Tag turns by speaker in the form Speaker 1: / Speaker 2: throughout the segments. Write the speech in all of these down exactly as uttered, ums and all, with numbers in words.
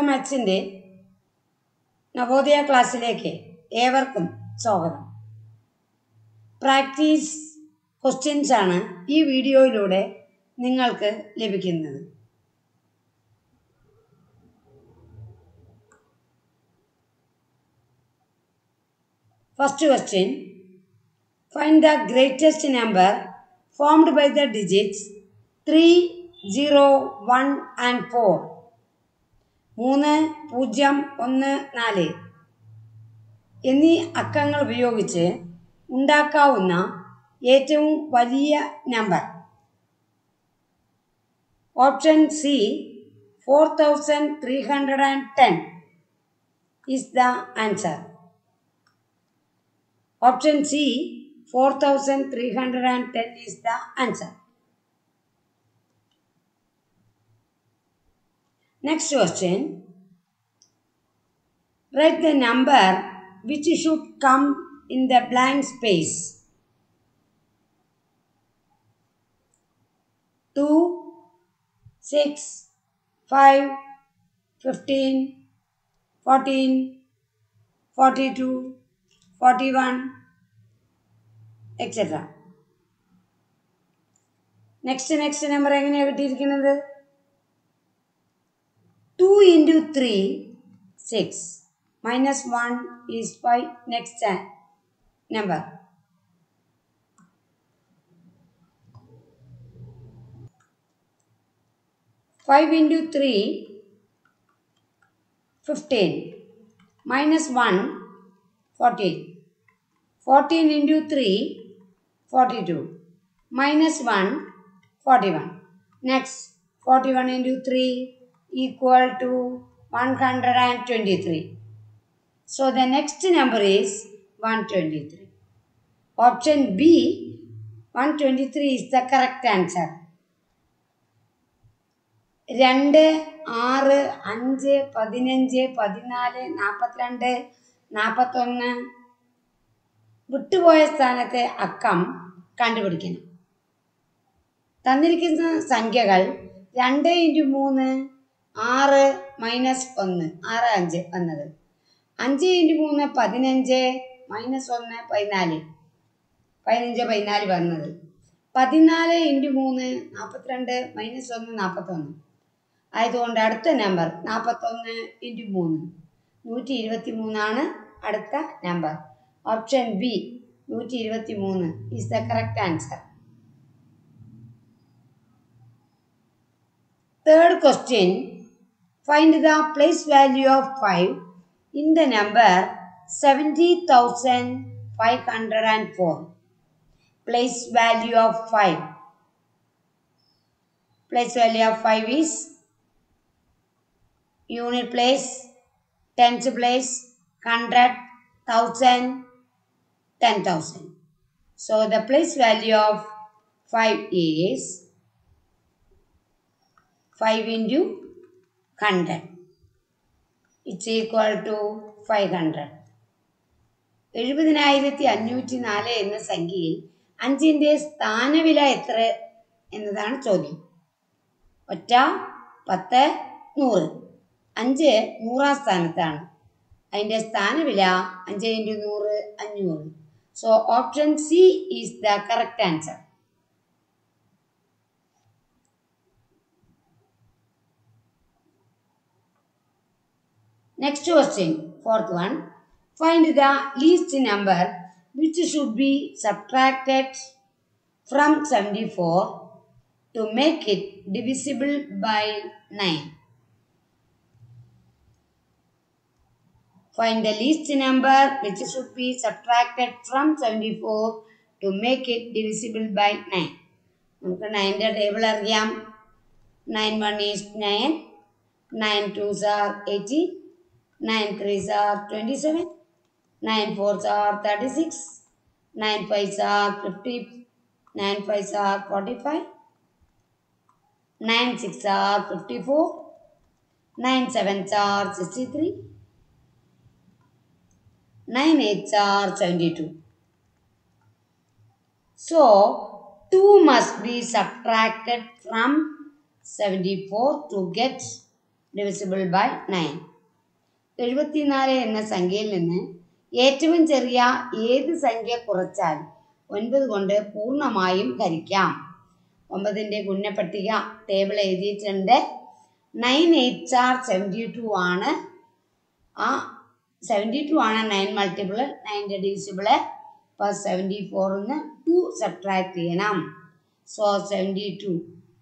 Speaker 1: മാത്സിൻ്റെ നവോദയ ക്ലാസ്സിലേക്ക് ഏവർക്കും സ്വാഗതം. പ്രാക്ടീസ് ക്വസ്റ്റ്യൻസ് ആണ് ഈ വീഡിയോയിലൂടെ നിങ്ങൾക്ക് ലഭിക്കുന്നത്. First question. Find the greatest number formed by the digits three, zero, one and four. മൂന്ന് പൂജ്യം ഒന്ന് നാല് എന്നീ അക്കങ്ങൾ ഉപയോഗിച്ച് ഉണ്ടാക്കാവുന്ന ഏറ്റവും വലിയ number. Option C four thousand three hundred and ten is the answer. Option C, four thousand three hundred ten is the answer. Next question. Write the number which should come in the blank space. two, six, five, fifteen, fourteen, forty-two, forty-one, et cetera. Next next number എങ്ങനെയാണ് കിട്ടിയിരിക്കുന്നത്? Two into three six minus one is five. Next number five into three fifteen minus one fourteen. fourteen into three, forty-two. Minus one, forty-one. Next, forty-one into three equal to one hundred twenty-three. So the next number is one hundred twenty-three. Option B, one hundred twenty-three is the correct answer. രണ്ട്, ആറ്, അഞ്ച്, പതിനഞ്ച്, പതിനാല്, നാൽപ്പത്തിരണ്ട്, നാൽപ്പത്തൊന്ന്. വിട്ടുപോയ സ്ഥാനത്തെ അക്കം കണ്ടുപിടിക്കണം. തന്നിരിക്കുന്ന സംഖ്യകൾ രണ്ട് ഇൻറ്റു മൂന്ന് ആറ് മൈനസ് ഒന്ന്, ആറ് അഞ്ച് വന്നത്. അഞ്ച് ഇൻറ്റു മൂന്ന് പതിനഞ്ച് മൈനസ് ഒന്ന് പതിനാല്, പതിനഞ്ച് പതിനാല് വന്നത്. പതിനാല് ഇൻറ്റു മൂന്ന് നാൽപ്പത്തിരണ്ട് മൈനസ് ഒന്ന് നാൽപ്പത്തൊന്ന്. ആയതുകൊണ്ട് അടുത്ത നമ്പർ നാൽപ്പത്തൊന്ന് ഇൻറ്റു മൂന്ന് നൂറ്റി ഇരുപത്തി മൂന്നാണ് അടുത്ത നമ്പർ. ഓപ്ഷൻ ബി നൂറ്റി ഇരുപത്തി മൂന്ന് is the correct answer. Third question. Find the place value of five in the number seventy thousand five hundred and four. Place value of five. Place value of five is unit place, tens place, hundred, thousand, ten thousand. So the place value of five is five into hundred. It's equal to five hundred. എഴുപതിനായിരത്തി അഞ്ഞൂറ്റി നാല് എന്ന സംഖ്യയിൽ അഞ്ചിൻ്റെ സ്ഥാനവില എത്ര എന്നതാണ് ചോദ്യം. ഒറ്റ, പത്ത്, നൂറ്. അഞ്ച് നൂറാം സ്ഥാനത്താണ്. അതിൻ്റെ സ്ഥാനവില അഞ്ച് ഇൻറ്റു നൂറ് അഞ്ഞൂറ്. So option C is the correct answer. Next question, fourth one. Find the least number which should be subtracted from seventy four to make it divisible by nine. Find the least number which should be subtracted from seventy-four to make it divisible by nine. നമുക്ക് നയൻ്റെ table അറിയാം. Nine one is nine, nine twos are eighteen, nine threes are twenty seven, nine fours are thirty six, nine fives are fifty, nine fives are forty five, nine six are fifty-four, nine sevens are sixty-three, nine eights are seventy-two. So two must be subtracted from seventy-four to get divisible by nine. എഴുപത്തിനാല് എന്ന സംഖ്യയിൽ നിന്ന് ഏറ്റവും ചെറിയ ഏത് സംഖ്യ കുറച്ചാൽ ഒൻപത് കൊണ്ട് പൂർണ്ണമായും ഹരിക്കാം. ഒമ്പതിൻ്റെ ഗുണപട്ടിക ടേബിൾ എഴുതിയിട്ടുണ്ട്. Nine eight are seventy two ആണ്. ആ സെവൻറ്റി ടു ആണ് നയൻ മൾട്ടിപ്പിൾ. നയൻ്റെ ഡിവിസിബിള്. അപ്പോൾ സെവൻറ്റി ഫോറിൽ നിന്ന് ടു സബ്ട്രാക്ട് ചെയ്യണം. So seventy two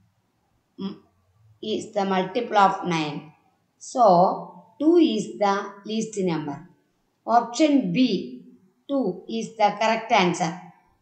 Speaker 1: is the multiple of nine. So, two is the least number. Option B, two is the correct answer.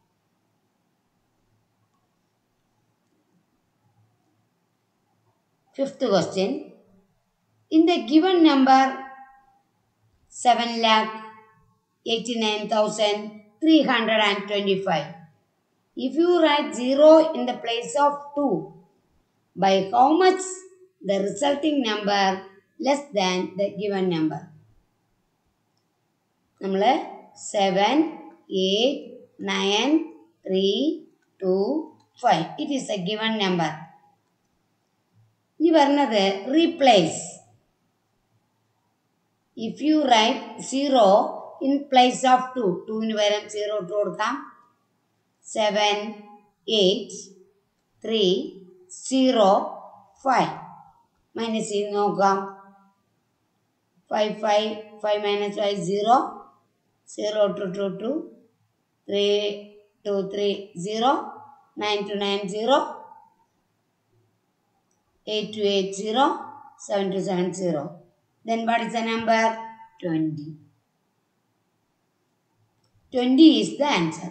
Speaker 1: Fifth question. In the given number seven lakh eighty-nine thousand three hundred twenty-five, if you write zero in the place of two, by how much the resulting number less than the given number? നമ്മൾ seven eight nine three two five it is a given number. ഇനി പറഞ്ഞത് replace. If you write zero in place of two, ടുവിന് പകരം zero ഇട്ട് കൊടുക്കാം. Seven eight three zero five minus ചെയ്ത് നോക്കാം. Five five five minus five zero, zero two two two, three two three zero, nine two nine zero, eight two eight zero, seven two seven zero. Then what is the number? twenty. twenty is the answer.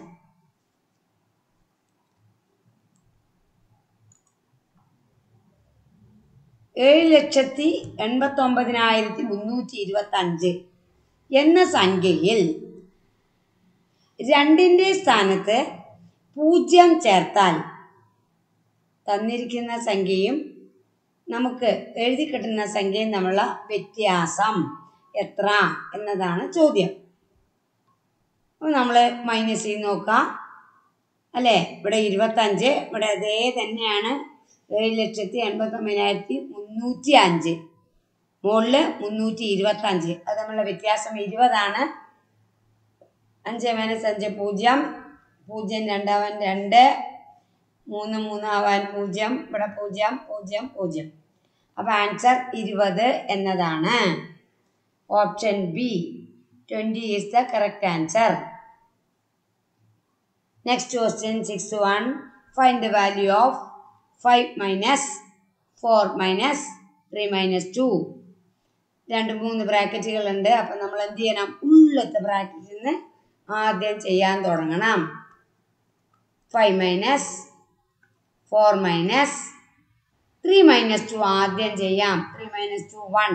Speaker 1: ഏഴ് ലക്ഷത്തി എൺപത്തി ഒമ്പതിനായിരത്തി മുന്നൂറ്റി ഇരുപത്തി അഞ്ച് എന്ന സംഖ്യയിൽ രണ്ടിൻ്റെ സ്ഥാനത്ത് പൂജ്യം ചേർത്താൽ തന്നിരിക്കുന്ന സംഖ്യയും നമുക്ക് എഴുതി കിട്ടുന്ന സംഖ്യയും തമ്മിലുള്ള വ്യത്യാസം എത്ര എന്നതാണ് ചോദ്യം. അപ്പോൾ നമ്മൾ മൈനസ് ചെയ്ത് നോക്കാം അല്ലേ. ഇവിടെ ഇരുപത്തഞ്ച്, ഇവിടെ അതേ തന്നെയാണ്. ഏഴ് ലക്ഷത്തി എൺപത്തി ഒമ്പതിനായിരത്തി മുന്നൂറ്റി അഞ്ച്, മുകളിൽ മുന്നൂറ്റി ഇരുപത്തഞ്ച്, അത് തമ്മിലുള്ള വ്യത്യാസം ഇരുപതാണ്. അഞ്ച് മൈനസ് അഞ്ച് പൂജ്യം, പൂജ്യം രണ്ടാവാൻ രണ്ട്, മൂന്ന് മൂന്നാവാൻ പൂജ്യം, ഇവിടെ പൂജ്യം പൂജ്യം പൂജ്യം. അപ്പോൾ ആൻസർ ഇരുപത് എന്നതാണ്. Option B twenty is the correct answer. Next question six one. Find the value of five minus four minus three minus two. രണ്ട് മൂന്ന് ബ്രാക്കറ്റുകളുണ്ട്. അപ്പം നമ്മൾ എന്ത് ചെയ്യണം? ഉള്ളത്തെ ബ്രാക്കറ്റിൽ നിന്ന് ആദ്യം ചെയ്യാൻ തുടങ്ങണം. Five minus four minus three minus two ആദ്യം ചെയ്യാം. Three minus two one,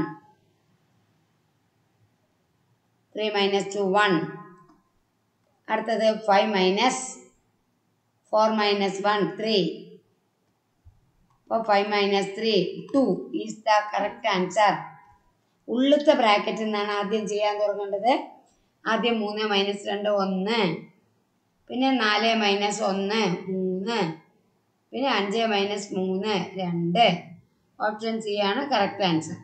Speaker 1: three minus two one. അടുത്തത് five minus four minus one three. അപ്പോൾ five minus three two is the correct answer. ഉള്ളത്തെ ബ്രാക്കറ്റിൽ നിന്നാണ് ആദ്യം ചെയ്യാൻ തുടങ്ങേണ്ടത്. ആദ്യം മൂന്ന് മൈനസ് രണ്ട് ഒന്ന്, പിന്നെ നാല് മൈനസ് ഒന്ന് മൂന്ന്, പിന്നെ അഞ്ച് മൈനസ് മൂന്ന് രണ്ട്. ഓപ്ഷൻ സി ആണ് കറക്റ്റ് ആൻസർ.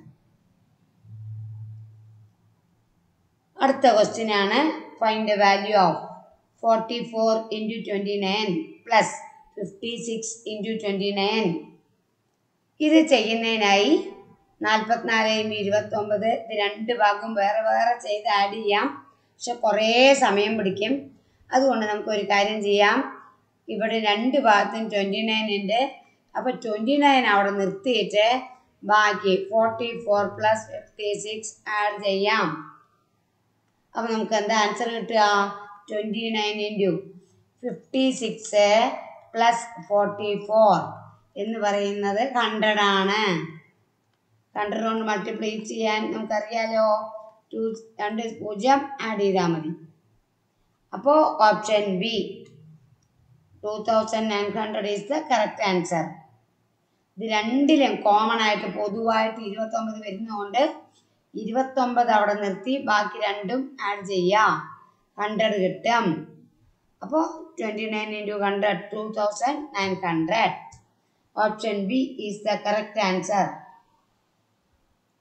Speaker 1: അടുത്ത ക്വസ്റ്റ്യൻ ആണ് find the value of forty four into twenty nine plus fifty six into twenty nine. ഇത് ചെയ്യുന്നതിനായി നാൽപ്പത്തിനാല് ഇൻറ്റു ഇരുപത്തൊമ്പത് ഇത് രണ്ട് ഭാഗം വേറെ വേറെ ചെയ്ത് ആഡ് ചെയ്യാം. പക്ഷെ കുറേ സമയം പിടിക്കും. അതുകൊണ്ട് നമുക്കൊരു കാര്യം ചെയ്യാം. ഇവിടെ രണ്ട് ഭാഗത്തും ട്വൻറ്റി നയൻ ഉണ്ട്. അപ്പോൾ ട്വൻറ്റി നയൻ അവിടെ നിർത്തിയിട്ട് ബാക്കി forty four plus fifty six add ചെയ്യാം. അപ്പോൾ നമുക്ക് എന്താ ആൻസർ കിട്ടുക? Twenty nine into fifty six plus forty four എന്ന് പറയുന്നത് ഹൺഡ്രഡ് ആണ്. ഹൺഡ്രഡ് കൊണ്ട് മൾട്ടിപ്ലൈ ചെയ്യാൻ നമുക്കറിയാലോ. ടു രണ്ട് പൂജ്യം ആഡ് ചെയ്താൽ മതി. അപ്പോൾ option B two thousand nine hundred is the correct answer. ഇത് രണ്ടിലും കോമൺ ആയിട്ട് പൊതുവായിട്ട് ഇരുപത്തൊമ്പത് വരുന്നതുകൊണ്ട് ഇരുപത്തൊമ്പത് അവിടെ നിർത്തി ബാക്കി രണ്ടും ആഡ് ചെയ്യാം. ഹൺഡ്രഡ് കിട്ടും. അപ്പോൾ twenty nine into hundred two thousand nine hundred. Option B is the correct answer.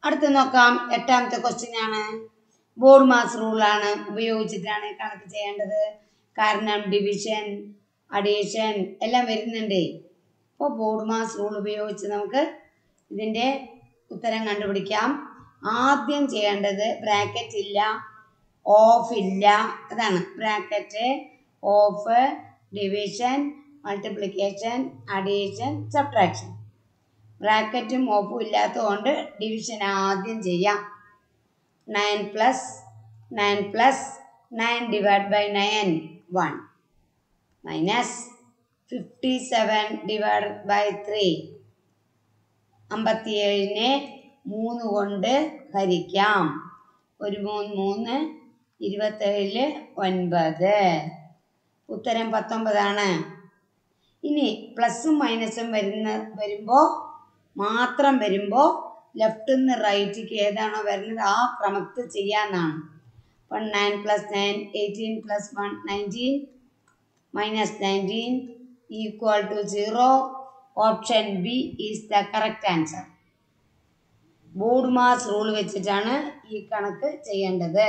Speaker 1: അടുത്ത് നോക്കാം. എട്ടാമത്തെ ക്വസ്റ്റ്യൻ ആണ്. ബോർഡ് മാസ് റൂളാണ് ഉപയോഗിച്ചിട്ടാണ് കണക്ക് ചെയ്യേണ്ടത്. കാരണം ഡിവിഷൻ, അഡീഷൻ എല്ലാം വരുന്നുണ്ട്. അപ്പോൾ ബോർഡ് മാസ് റൂൾ ഉപയോഗിച്ച് നമുക്ക് ഇതിൻ്റെ ഉത്തരം കണ്ടുപിടിക്കാം. ആദ്യം ചെയ്യേണ്ടത് ബ്രാക്കറ്റ് ഇല്ല, ഓഫ് ഇല്ല, അതാണ് bracket, of, division, multiplication, addition, subtraction. ബ്രാക്കറ്റും ഓഫും ഇല്ലാത്തതുകൊണ്ട് ഡിവിഷൻ ആദ്യം ചെയ്യാം. Nine plus nine plus nine divide by nine one minus fifty seven divide by three. അമ്പത്തിയേഴിനെ മൂന്ന് കൊണ്ട് ഹരിക്കാം. ഒരു മൂന്ന് മൂന്ന് ഇരുപത്തേഴില് ഒൻപത്. ഉത്തരം പത്തൊമ്പതാണ്. ഇനി പ്ലസും മൈനസും വരുന്ന വരുമ്പോൾ മാത്രം വരുമ്പോൾ ലെഫ്റ്റിൽ നിന്ന് റൈറ്റിക്ക് ഏതാണോ വരുന്നത് ആ ക്രമത്തിൽ ചെയ്യാന്നാണ്. അപ്പം nine plus nine eighteen plus one nineteen minus nineteen equal to zero. Option B is the correct answer. BODMAS rule വെച്ചിട്ടാണ് ഈ കണക്ക് ചെയ്യേണ്ടത്.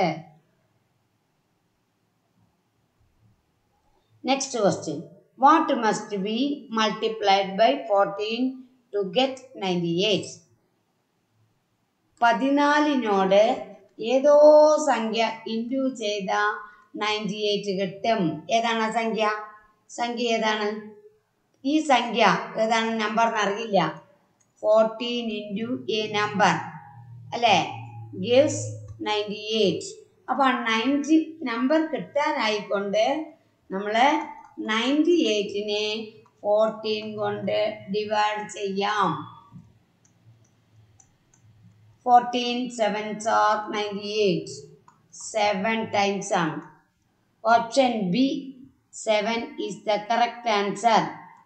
Speaker 1: Next question. What must be multiplied by fourteen to get ninety eight? പതിനാലിനോട് ഏതോ സംഖ്യ into ചെയ്ത ninety eight കിട്ടും. ഏതാണ് ആ സംഖ്യ? സംഖ്യ ഏതാണ്? ഈ സംഖ്യ ഏതാണ്? നമ്പർ എന്നറിയില്ല. ഫോർട്ടീൻ ഇൻറ്റു എ നമ്പർ അല്ലേ ഗിവ്സ് നയൻറ്റി എയ്റ്റ്. അപ്പോൾ ആ നയൻറ്റി നമ്പർ കിട്ടാനായിക്കൊണ്ട് നമ്മൾ നയൻറ്റി എയ്റ്റിനെ ഫോർട്ടീൻ കൊണ്ട് ഡിവൈഡ് ചെയ്യാം. Fourteen sevens are ninety eight. Seven times ആണ്. Option B seven is the correct answer.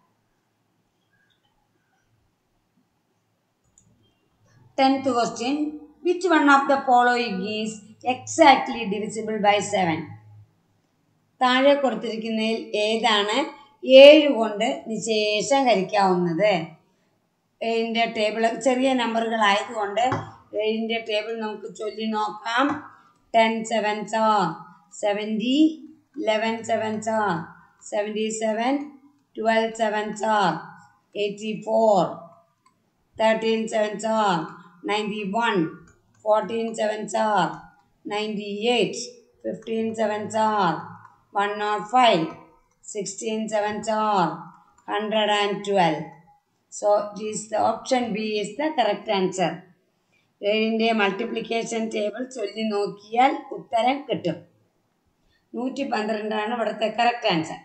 Speaker 1: Tenth question. Which one of the following is exactly divisible by seven? താഴെ കൊടുത്തിരിക്കുന്നതിൽ ഏതാണ് ഏഴ് കൊണ്ട് നിശേഷം ഹരിക്കാവുന്നത്? ഏഴിൻ്റെ ടേബിൾ ചെറിയ നമ്പറുകളായതുകൊണ്ട് ഏഴിൻ്റെ ടേബിൾ നമുക്ക് ചൊല്ലി നോക്കാം. Ten sevens are seventy, eleven sevens are seventy seven, twelve sevens are eighty four, thirteen sevens are ninety-one, fourteen sevens are ninety-eight, fifteen sevens are one oh five, sixteen sevens are one hundred twelve. So this the option B is the correct answer. ഏഴിൻ്റെ multiplication table ചൊല്ലി നോക്കിയാൽ ഉത്തരം കിട്ടും. നൂറ്റി പന്ത്രണ്ടാണ് ഇവിടുത്തെ correct answer.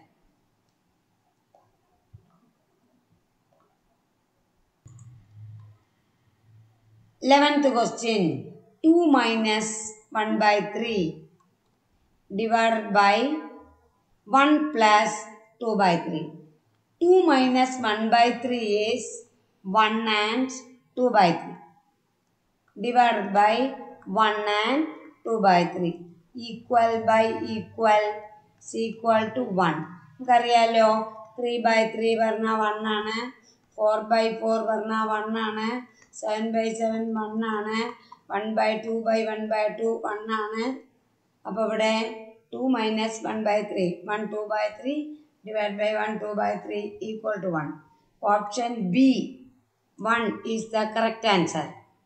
Speaker 1: Eleventh question. two minus one by three divided by one plus two by three. two minus one by three is one and two by three. Divided by one and two by three. Equal by equal is equal to one. നമുക്കറിയാലോ three by three പറഞ്ഞാൽ one ആണ്, four by four പറഞ്ഞാൽ one ആണ്, seven by seven one ആണ്, one by two by one by two one ആണ്. അപ്പോൾ ഇവിടെ two minus one by three one two by three divide by one two by three equal to one. Option B one is the correct answer.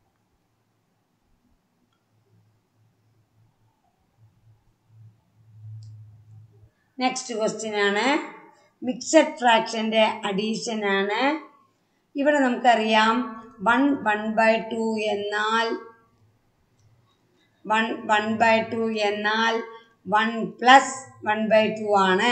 Speaker 1: Next question ആണ്. Mixed ഫ്രാക്ഷൻ്റെ addition ആണ്. ഇവിടെ നമുക്കറിയാം one one by two എന്നാൽ one one by two എന്നാൽ one plus one by two ആണ്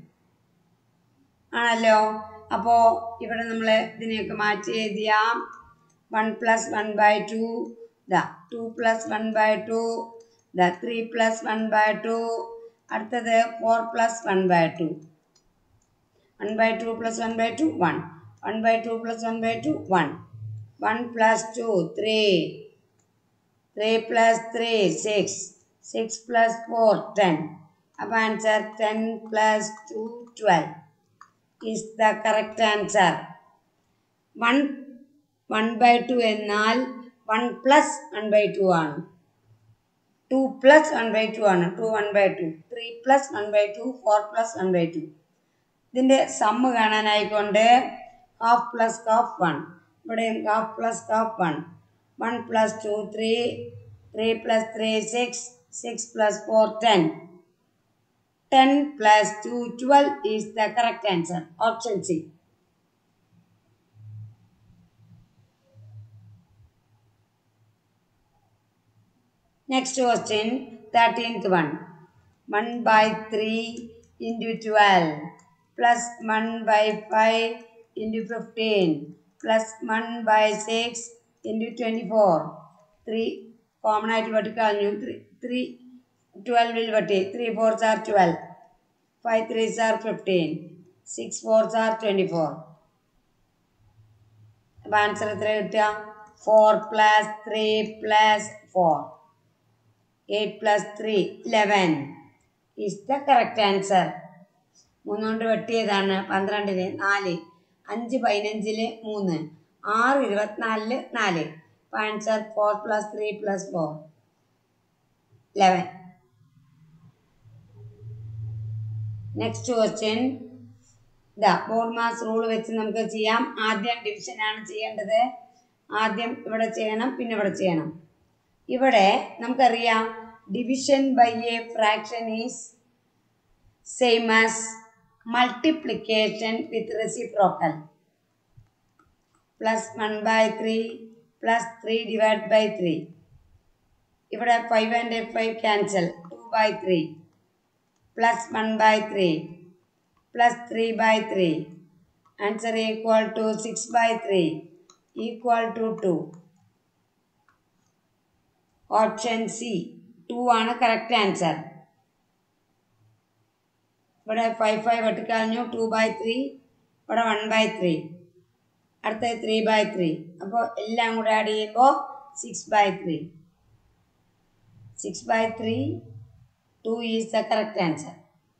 Speaker 1: ആണല്ലോ. അപ്പോൾ ഇവിടെ നമ്മൾ ഇതിനെയൊക്കെ മാറ്റി എഴുതിയാം. One plus one by two, the two plus one by two, the three plus one by two, അടുത്തത് four plus one by two. One by two plus one by two one, one by two plus one by two one, one plus two, three, three plus three, six, six plus four, ten. Up answer ten plus two, twelve is the correct answer. one, one by two എന്നാൽ one plus one by two ആണ്. Two plus one by two ആണ്. Two one by two. Three plus one by two. Four plus one by two. ഇതിൻ്റെ sum കാണാനായിക്കൊണ്ട് half plus half one. ഇവിടെയും half plus half one. One plus two three. Three plus three six. Six plus four ten. Ten plus two twelve is the correct answer. Option C. Next question, thirteenth one. one by three into twelve plus one by five into fifteen plus one by six into twenty-four. three common ആയിട്ട് വെട്ടിക്കളഞ്ഞു. three three twelve will വെട്ടി. three fours are twelve. five threes are fifteen. six fours are twenty-four. അപ്പോൾ answer എത്ര കിട്ടുക? four plus three plus four. eight plus three, eleven is the correct answer. മൂന്നുകൊണ്ട് വെട്ടിയതാണ്. പന്ത്രണ്ടിന് നാല്. അഞ്ച് പതിനഞ്ചില് മൂന്ന്. ആറ് ഇരുപത്തിനാലില് നാല്. അപ്പോൾ answer four plus three plus four, eleven. Next question ഇതാ ബോർഡ് മാസ് റൂൾ വെച്ച് നമുക്ക് ചെയ്യാം. ആദ്യം ഡിവിഷനാണ് ചെയ്യേണ്ടത്. ആദ്യം ഇവിടെ ചെയ്യണം, പിന്നെ ഇവിടെ ചെയ്യണം. ഇവിടെ നമുക്കറിയാം division by a fraction is same as multiplication with reciprocal. Plus one by three plus three divide by three. ഇവിടെ five and five cancel. Two by three plus one by three plus three by three. Answer equal to six by three equal to two. Option C two ആണ് correct answer. ഇവിടെ five five വെട്ടിക്കളഞ്ഞു. Two by three. ഇവിടെ one by three. അടുത്തത് three by three. അപ്പോൾ എല്ലാം കൂടെ add ചെയ്യുമ്പോൾ six by three. Six by three. Two is the correct answer.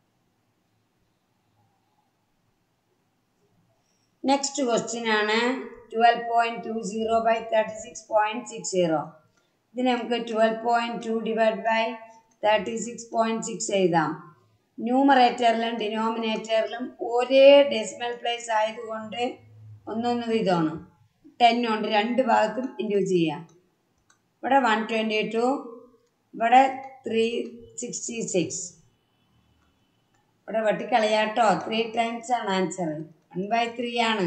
Speaker 1: Next question ആണ് twelve point two zero by thirty six point six zero. ഇതിന് നമുക്ക് twelve point two divide by thirty six point six എഴുതാം. ന്യൂമറേറ്ററിലും ഡിനോമിനേറ്ററിലും ഒരേ decimal place ആയതുകൊണ്ട് ഒന്നൊന്ന് വീതമാണ്. Ten കൊണ്ട് രണ്ട് ഭാഗത്തും ഇൻഡ്യൂസ് ചെയ്യാം. ഇവിടെ വൺ ട്വൻറ്റി ടു. ഇവിടെ ത്രീ സിക്സ്റ്റി സിക്സ്. ഇവിടെ വെട്ടിക്കളയാട്ടോ. ത്രീ ടൈംസ് ആണ് ആൻസർ. വൺ ബൈ ത്രീ ആണ്.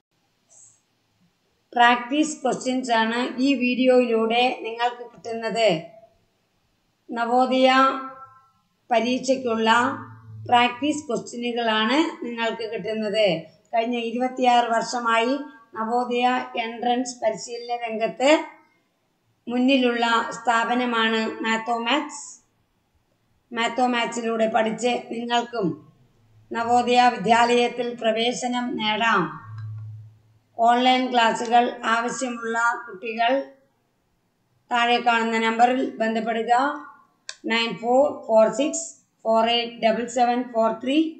Speaker 1: പ്രാക്ടീസ് ക്വസ്റ്റ്യൻസ് ആണ് ഈ വീഡിയോയിലൂടെ നിങ്ങൾക്ക് കിട്ടുന്നത്. നവോദയ പരീക്ഷയ്ക്കുള്ള പ്രാക്ടീസ് ക്വസ്റ്റ്യനുകളാണ് നിങ്ങൾക്ക് കിട്ടുന്നത്. കഴിഞ്ഞ ഇരുപത്തിയാറ് വർഷമായി നവോദയ എൻട്രൻസ് പരിശീലന രംഗത്ത് മുന്നിലുള്ള സ്ഥാപനമാണ് മാത്തമാറ്റിക്സ്. മാത്തമാറ്റിക്സിലൂടെ പഠിച്ച് നിങ്ങൾക്കും നവോദയ വിദ്യാലയത്തിൽ പ്രവേശനം നേടാം. ഓൺലൈൻ ക്ലാസുകൾ ആവശ്യമുള്ള കുട്ടികൾ താഴെ കാണുന്ന നമ്പറിൽ ബന്ധപ്പെടുക. Nine four four six four eight double seven four three